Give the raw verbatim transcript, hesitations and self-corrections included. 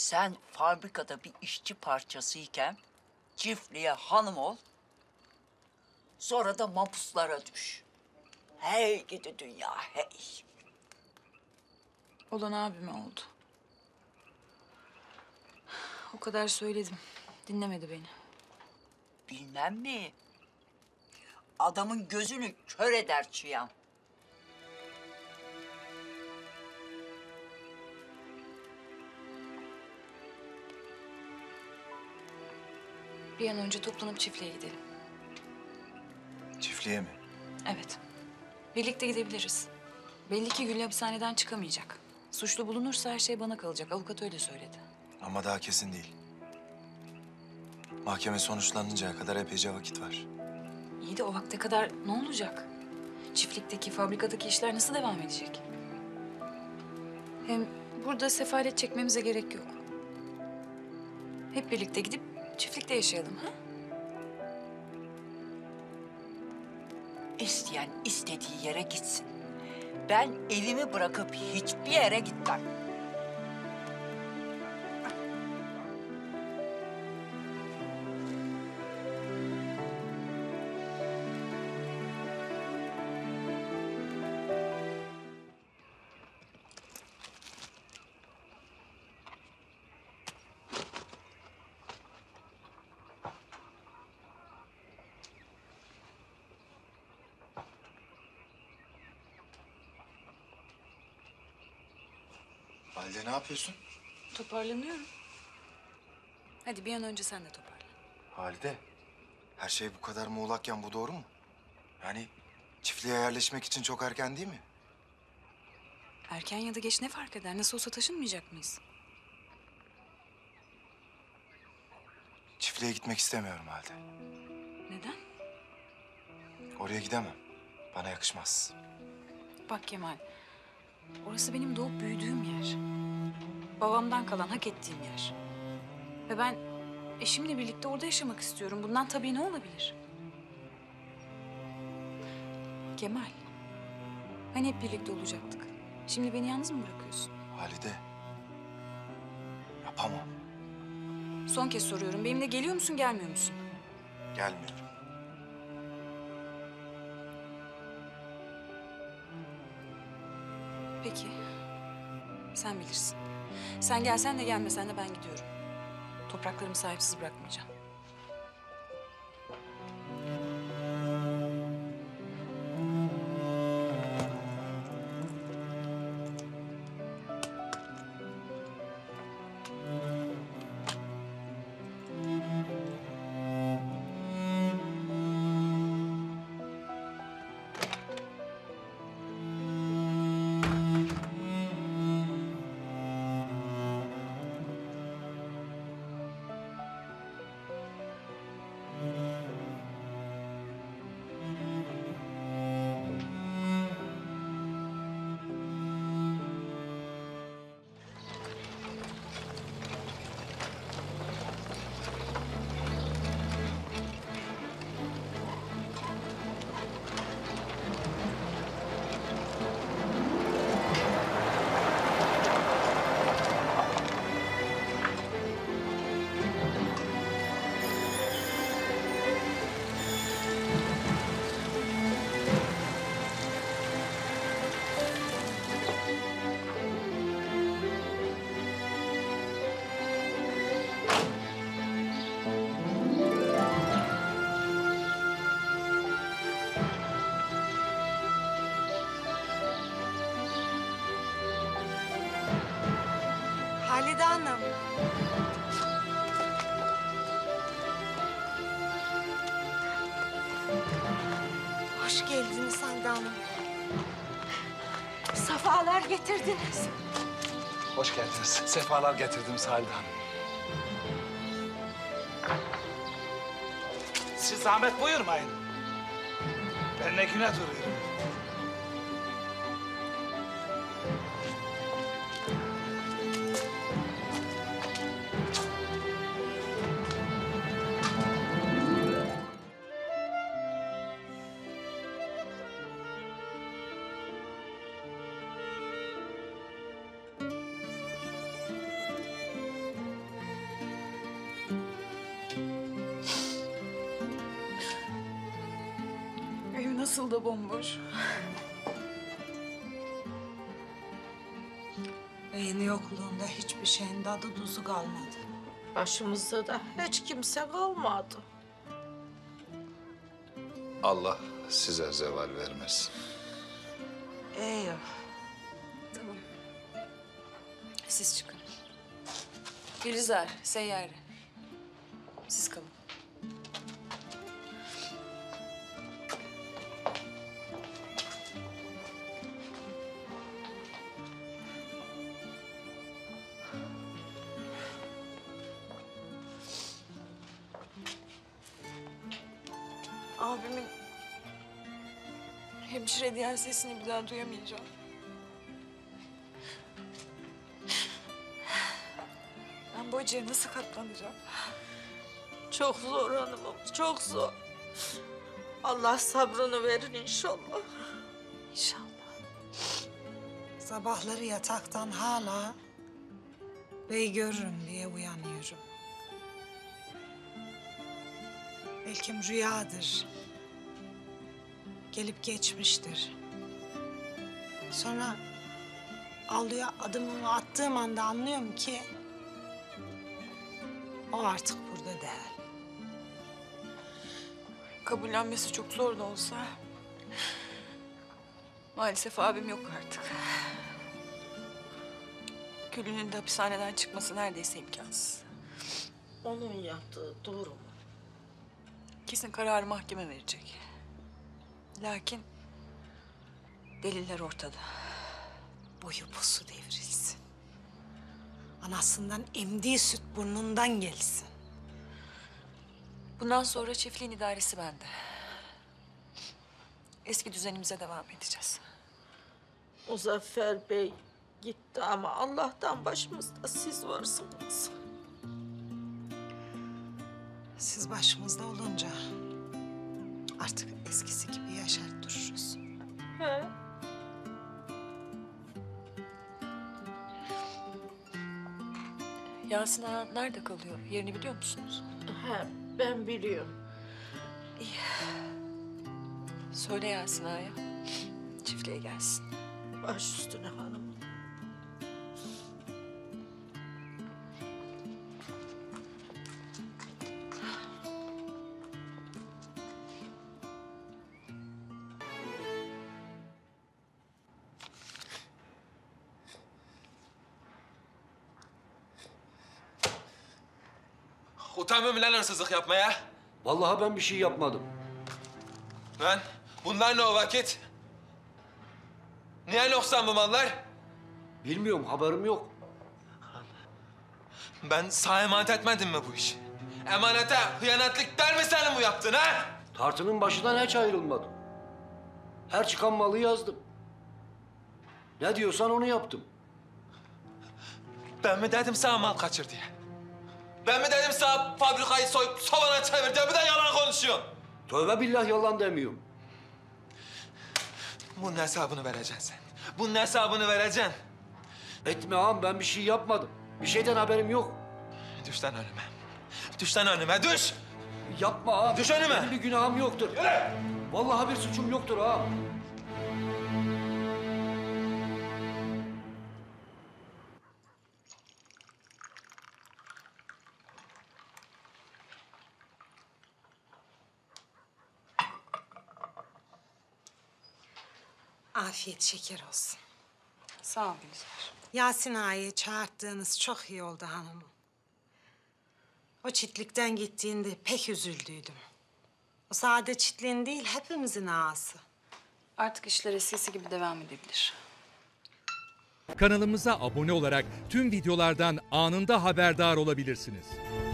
Sen fabrikada bir işçi parçasıyken çiftliğe hanım ol. Sonra da mapuslara düş. Hey gidi dünya hey. Olan abime oldu. O kadar söyledim. Dinlemedi beni. Bilmem mi? Adamın gözünü kör eder çıyan. Bir an önce toplanıp çiftliğe gidelim. Çiftliğe mi? Evet. Birlikte gidebiliriz. Belli ki Gül hapishaneden çıkamayacak. Suçlu bulunursa her şey bana kalacak. Avukat öyle söyledi. Ama daha kesin değil. Mahkeme sonuçlanıncaya kadar epeyce vakit var. İyi de o vakte kadar ne olacak? Çiftlikteki, fabrikadaki işler nasıl devam edecek? Hem burada sefalet çekmemize gerek yok. Hep birlikte gidip çiftlikte yaşayalım, ha? İsteyen istediği yere gitsin. Ben evimi bırakıp hiçbir yere gitmem. Halide ne yapıyorsun? Toparlanıyorum. Hadi bir an önce sen de toparlan. Halide, her şey bu kadar muğlakken bu doğru mu? Yani çiftliğe yerleşmek için çok erken değil mi? Erken ya da geç ne fark eder? Nasıl olsa taşınmayacak mıyız? Çiftliğe gitmek istemiyorum Halide. Neden? Oraya gidemem. Bana yakışmaz. Bak Kemal, orası benim doğup büyüdüğüm yer. Babamdan kalan hak ettiğim yer. Ve ben eşimle birlikte orada yaşamak istiyorum. Bundan tabii ne olabilir? Kemal, hani hep birlikte olacaktık. Şimdi beni yalnız mı bırakıyorsun? Halide, yapamam. Son kez soruyorum. Benimle geliyor musun, gelmiyor musun? Gelmiyorum. Peki. Sen bilirsin. Sen gelsen de gelmesen de ben gidiyorum. Topraklarımı sahipsiz bırakmayacağım. Halide Hanım. Hoş geldiniz Halide Hanım. Safalar getirdiniz. Hoş geldiniz. Sefalar getirdiniz Halide Hanım. Siz zahmet buyurmayın. Ben ne güne duruyorum. Nasıl da bomboş. Beyin yokluğunda hiçbir şeyin tadı tuzu kalmadı. Başımızda da hiç kimse kalmadı. Allah size zeval vermesin. Eyvah. Tamam. Siz çıkın. Gülizar, Seyyare. Siz kalın. Abimin hemşire diyen sesini bir daha duyamayacağım. Ben bu acıya nasıl katlanacağım? Çok zor hanımım, çok zor. Allah sabrını verir inşallah. İnşallah. Sabahları yataktan hala bey görürüm diye uyanıyorum. Belki rüyadır. Gelip geçmiştir. Sonra avluya adımımı attığım anda anlıyorum ki o artık burada değil. Kabullenmesi çok zor da olsa maalesef abim yok artık. Gül'ünün de hapishaneden çıkması neredeyse imkansız. Onun yaptığı doğru mu? Kesin kararı mahkeme verecek. Lakin deliller ortada. Boyu posu devrilsin. Anasından emdiği süt burnundan gelsin. Bundan sonra çiftliğin idaresi bende. Eski düzenimize devam edeceğiz. Muzaffer Bey gitti ama Allah'tan başımızda siz varsınız. Siz başımızda olunca artık eskisi gibi yaşar dururuz. He? Yasin Ağa nerede kalıyor? Yerini biliyor musunuz? He, ben biliyorum. Söyle Yasin Ağa'ya. Çiftliğe gelsin. Baş üstüne hanımım. Utanmıyor mu lan hırsızlık yapmaya? Vallahi ben bir şey yapmadım. Lan bunlar ne o vakit? Niye noksan bu mallar? Bilmiyorum, haberim yok. Ben sana emanet etmedim mi bu işi? Emanete hıyanetlik der mi senin bu yaptığın ha? Tartının başından hiç ayrılmadım. Her çıkan malı yazdım. Ne diyorsan onu yaptım. Ben mi dedim sana mal kaçır diye? Ben mi dedim sana fabrikayı soyup savana çevir diye bir de yalan konuşuyorsun? Tövbe billah yalan demiyorum. Bunun hesabını vereceksin sen. Bunun hesabını vereceksin. Etme ağam, ben bir şey yapmadım. Bir şeyden haberim yok. Düş lan önüme. Düş lan önüme, düş! Yapma ağam. Düş önüme. Benim bir günahım yoktur. Yürü! Vallahi bir suçum yoktur ağam. Afiyet şeker olsun. Sağ ol Gülizar. Yasin Ağa'yı çağırttığınız çok iyi oldu hanımım. O çitlikten gittiğinde pek üzüldüydüm. O sade çitliğin değil, hepimizin ağası. Artık işler eskisi gibi devam edebilir. Kanalımıza abone olarak tüm videolardan anında haberdar olabilirsiniz.